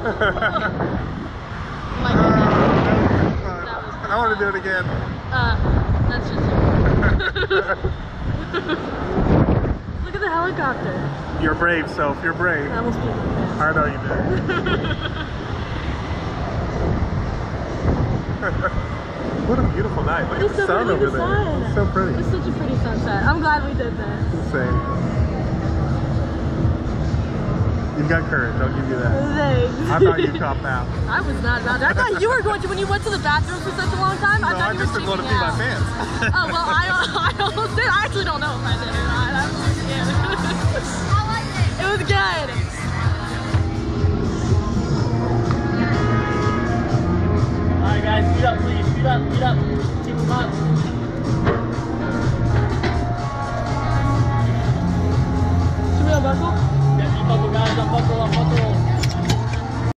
My goodness. I want to do it again. That's just Look at the helicopter. You're brave, Soph. You're brave. I almost peed my pants. I know you did. What a beautiful night. Look at the sun over there. It's so pretty. It's such a pretty sunset. I'm glad we did this. Insane. You've got courage, I'll give you that. Thanks. I thought you'd cop out. I was not about that. I thought you were going to when you went to the bathroom for such a long time. No, I thought you just were didn't want to cheating pee my out. pants. Oh, well, I almost did. I actually don't know if I did or not. I'm just scared. I liked it. It was good. Alright guys, speed up please, speed up, speed up. Keep them up. Should we unbuckle? Yeah, unbuckle guys, unbuckle, unbuckle.